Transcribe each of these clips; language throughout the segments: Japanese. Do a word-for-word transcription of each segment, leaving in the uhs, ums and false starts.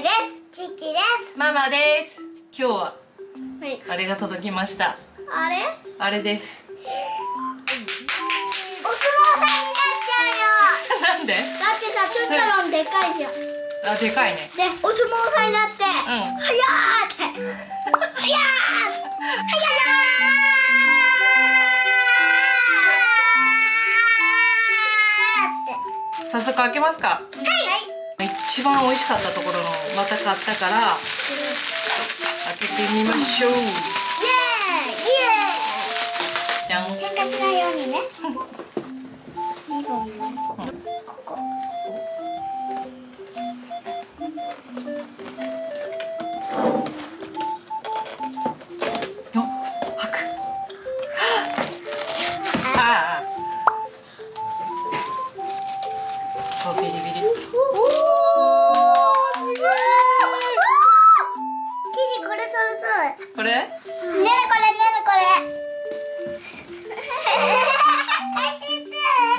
です。父です。 ママです。今日ははい。 あれが届きました。 あれ？ あれです。 お相撲さんになっちゃうよ。 なんで？ だってさ、トゥンタロンでかいじゃん。 あ、でかいね。 で、お相撲さんになって、うん、はやーって、はやー、はやーって。 早速開けますか。 はい。 一番美味しかったところのまた買ったから開けてみましょう。イエーイ、イエーイ。じゃん。 喧嘩しないようにね。にほんね。ここ。 お、吐く。ああ。そう、ビリビリ。これ？ねるこれねるこれ。貸して。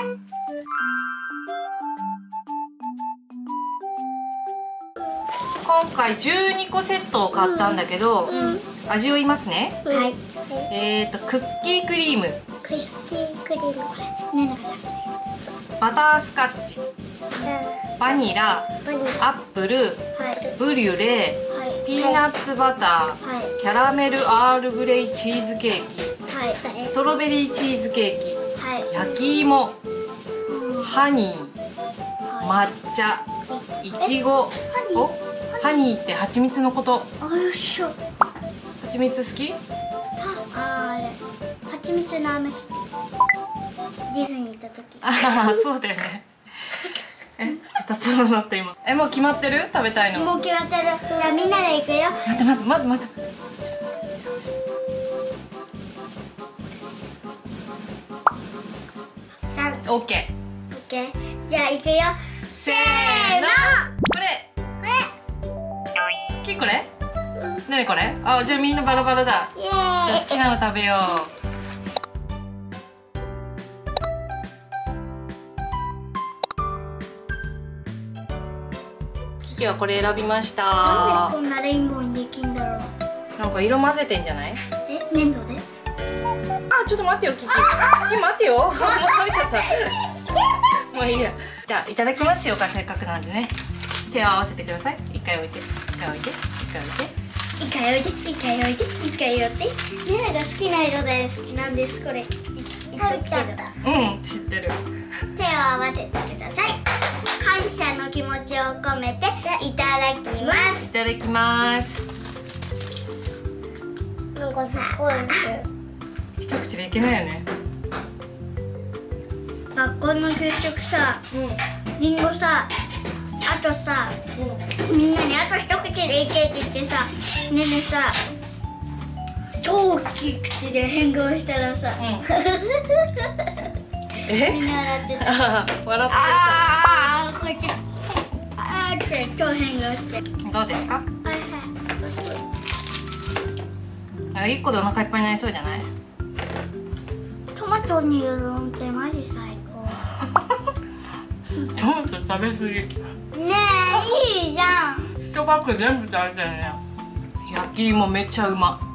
今回じゅうにこセットを買ったんだけど、 うんうん、 味を言いますね。 はい。 えっとクッキークリーム、 クッキークリーム、これねるこバタースカッチ、 れ。 バニラ、 バニラ、 アップル、 はい、 ブリュレ、 はい、 ピーナッツバター、 はい、 キャラメルアールグレイチーズケーキ、 はい、 ストロベリーチーズケーキ、 はい、 焼き芋、 うん、 ハニー、 は抹茶、いちご。お、ハニーって蜂蜜のこと。 あ、よっしょ。 蜂蜜好き？ た、あれ、蜂蜜の飴好き。ディズニー行った時。 ああ、そうだよね。え、片っぽになった今。え、もう決まってる？食べたいの。 もう決まってる。じゃあみんなで行くよ。 待って待って待って待って。 三。 オッケー。 オッケー。じゃあ行くよ。 せーの。これ。 これ。 キーこれ？なにこれ？あ、じゃあみんなバラバラだ。 イエじゃあ好きなの食べよう。キキはこれ選びました。 なんでこんなレインボーにできんだろう。 なんか色混ぜてんじゃない？ え、粘土で？ あ、ちょっと待ってよ、キキ。キキ待ってよ。もう食べちゃった。もういいや。じゃあいただきますよ、せっかくなんでね。手を合わせてください。一回置いて、一回置いて、一回置いて。 一回置いて、一回置いて、一回置いて。ねなが好きな色で好きなんです。これ。食べちゃった。 うん、知ってる。 手を合わせてください。感謝の気持ちを込めていただきます。 いただきます。 なんかすっごい美味しい。 一口でいけないよね。 学校の給食さ、 うん。 りんごさ、あとさ、うん、みんなにあと一口でいけって言ってさ、ねねさ、超大きい口で変顔したらさ、 うん、え？ みんな笑ってた。 あー、笑ってああ、こうやって、あーって超変顔して。 る。どうですか？ はいはい。 あ、一個でお腹いっぱいになりそうじゃない？ トマトにうどんってマジ最高。 トマト食べ過ぎ。 ねえ、いいじゃん。 一パック全部食べたよね。焼き芋めっちゃうま。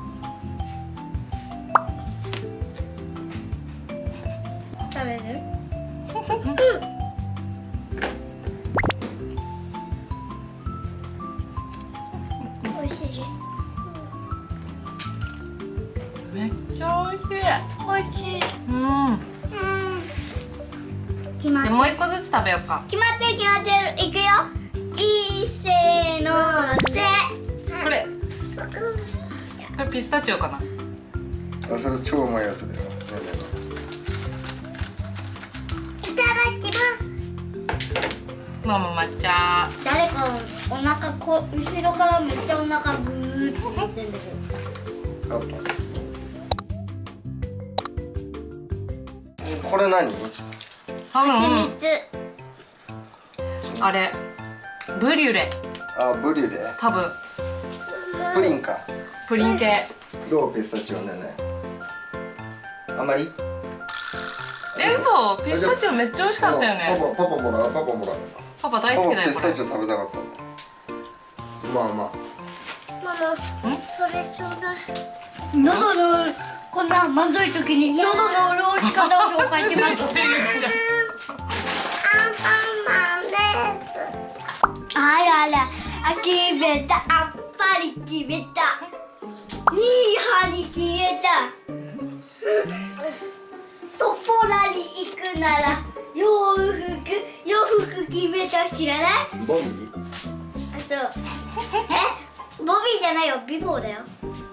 食べる？美味しい。 めっちゃ美味しい。 美味しい。 うん。 うん。決まっでもう一個ずつ食べようか。 決まってる決まってる。いくよ。いっせーのせ。 これ。これピスタチオかな。 あ、それ超うまいやつだよ。ねいただきます。 ママ抹茶。 誰かお腹こ後ろからめっちゃお腹グーって言ってんだけど。 あ、これ何？ 多分蜂蜜。 あれブリュレ。 あ、ブリュレ。 多分プリンか。 プリン系。 どう？ピスタチオねね。あまり？ え、嘘。ピスタチオめっちゃ美味しかったよね。 パパパパもらうパパもらう。 パパ大好きだよ。 ピスタチオ食べたかったんだ。 まあまママ、それちょうだい。喉のこんなまずい時に喉の潤し方を紹介します。アンパンマンです。あらら、あ決めた、あっぱり決めた。にはに決めた。そこらに行くなら洋服、洋服決めた。知らない？ ボビー。 あと、え？ボビーじゃないよ、ビボーだよ。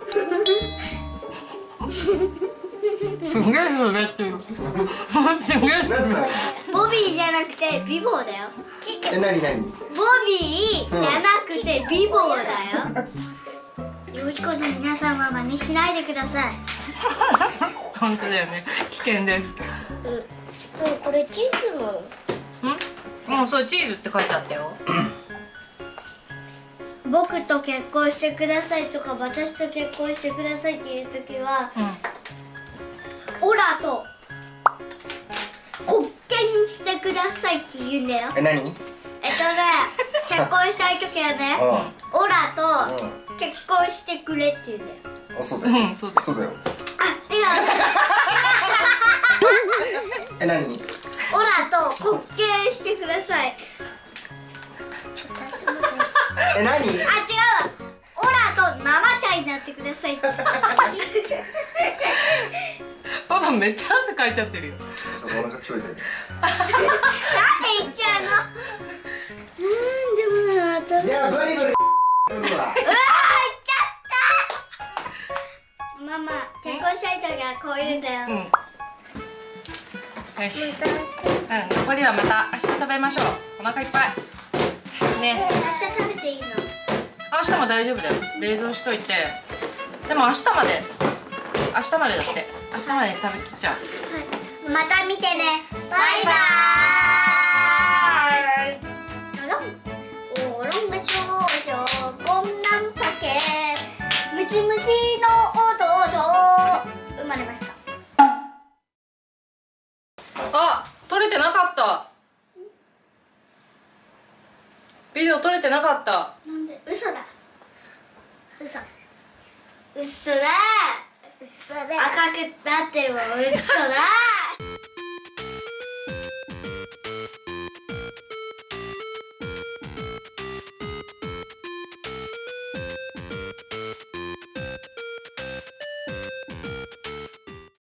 すげえ滑ってる。すげえ滑ってる。 ボビーじゃなくてビボーだよ。 え、なになに？ ボビーじゃなくてビボーだよ。よしこの皆さんは真似しないでください。 本当だよね。危険です。 うん、これチーズも。 うん、もうそうチーズって書いてあったよ。 僕と結婚してくださいとか私と結婚してくださいっていう時は、うん、オラと国権してくださいって言うんだよ。 え、何？ えっとね、結婚したい時はね、オラと結婚してくれって言うんだよ。 あ、そうだよ。 うん、そうだよ。 そうだよ。 あ、違う。 え、何？ オラと国権してください。 え、何？ あ、違うわ。オラと生茶になってくださいって。 パパめっちゃ汗かいちゃってるよ。 そう、お腹ちょいで。 なんで言っちゃうの？うん、でもな、食べ。 いや、ブリブリ。うわ。 うわー、言っちゃった。ママ、結婚したい時はこう言うんだよ。 うん。よし。うん、残りはまた明日食べましょう。お腹いっぱい。ね。 明日食べていいの？ 明日も大丈夫だよ。冷蔵しといて。でも明日まで。明日までだって。明日まで食べきっちゃう。 はい、また見てね。バイバーイ。あら、おろんが少女こんなんパケムチムチの弟生まれました。 あ、撮れてなかった。ビデオ撮れてなかった。 なんで？嘘だ。嘘。嘘だ。嘘だ。赤くなってるわ。嘘だ。